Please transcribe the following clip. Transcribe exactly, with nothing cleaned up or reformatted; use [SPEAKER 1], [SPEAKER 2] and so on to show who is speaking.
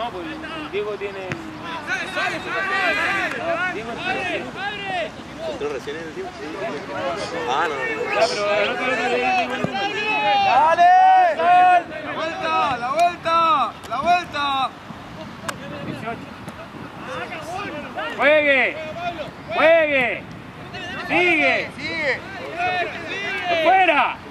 [SPEAKER 1] No, pues Diego tiene... Diego tiene...
[SPEAKER 2] ¿Entró recién en el tiempo? Ah, no, no.
[SPEAKER 1] Ya, pero el otro le digo el número.
[SPEAKER 3] ¡Dale! ¡La vuelta! ¡La vuelta! ¡La vuelta!
[SPEAKER 1] dieciocho. ¡Juegue! ¡Juegue! ¡Sigue!
[SPEAKER 3] ¡Sigue!
[SPEAKER 1] ¡Fuera!